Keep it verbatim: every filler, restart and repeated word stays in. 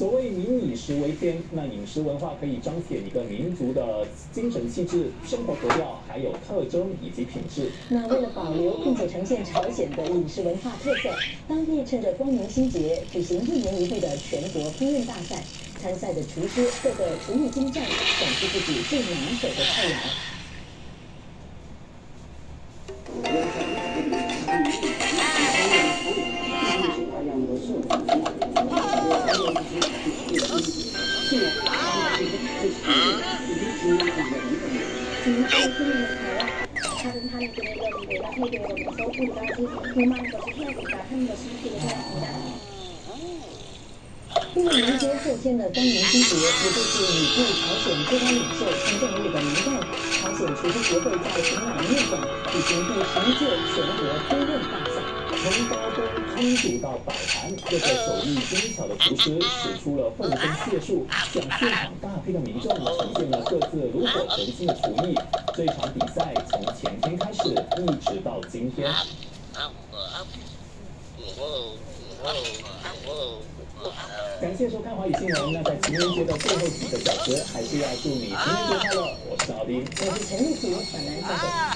所谓民以食为天，那饮食文化可以彰显一个民族的精神气质、生活格调，还有特征以及品质。 那为了保留并且呈现朝鲜的饮食文化特色，当地趁着光明新节举行一年一度的全国烹饪大赛，参赛的厨师个个厨艺精湛，展示自己最拿手的菜肴。 因为迎接后天的光明新节，也就是已故朝鲜最高领袖金正日的元旦，朝鲜厨师协会在平壤面馆举行第十一届全国烹饪大赛。从刀工、烹煮到摆盘，各个手艺精巧的厨师使出了浑身解数，向现场大批的民众呈现了各自炉火纯青的厨艺。这场比赛从前天开始，一直到今天。 感谢收看华语新闻。那在情人节的最后几个小时，还是要祝你情人节快乐。我是奥丁， 我是陈立婷，本来再见。